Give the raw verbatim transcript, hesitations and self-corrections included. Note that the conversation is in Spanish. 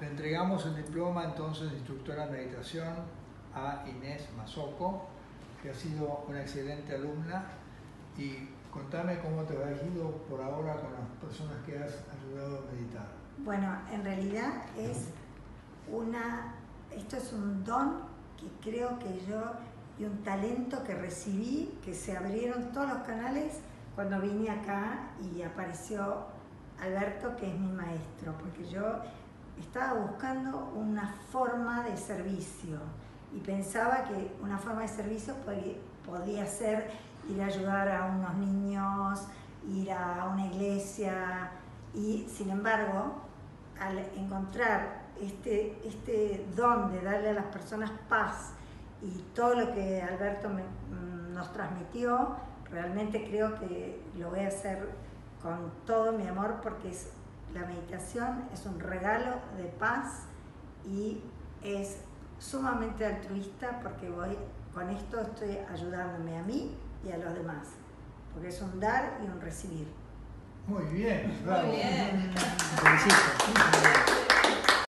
le entregamos el diploma entonces de instructora de meditación a Inés Mazoco, que ha sido una excelente alumna. Y contame cómo te ha ido por ahora con las personas que has ayudado a meditar. Bueno, en realidad es una, esto es un don que creo que yo, y un talento que recibí, que se abrieron todos los canales cuando vine acá y apareció Alberto, que es mi maestro, porque yo estaba buscando una forma de servicio y pensaba que una forma de servicio podía ser ir a ayudar a unos niños, ir a una iglesia, y sin embargo, al encontrar este, este don de darle a las personas paz y todo lo que Alberto me, nos transmitió, realmente creo que lo voy a hacer con todo mi amor, porque es, la meditación es un regalo de paz y es sumamente altruista, porque voy, con esto estoy ayudándome a mí y a los demás, porque es un dar y un recibir. Muy bien, muy bien. Te felicito.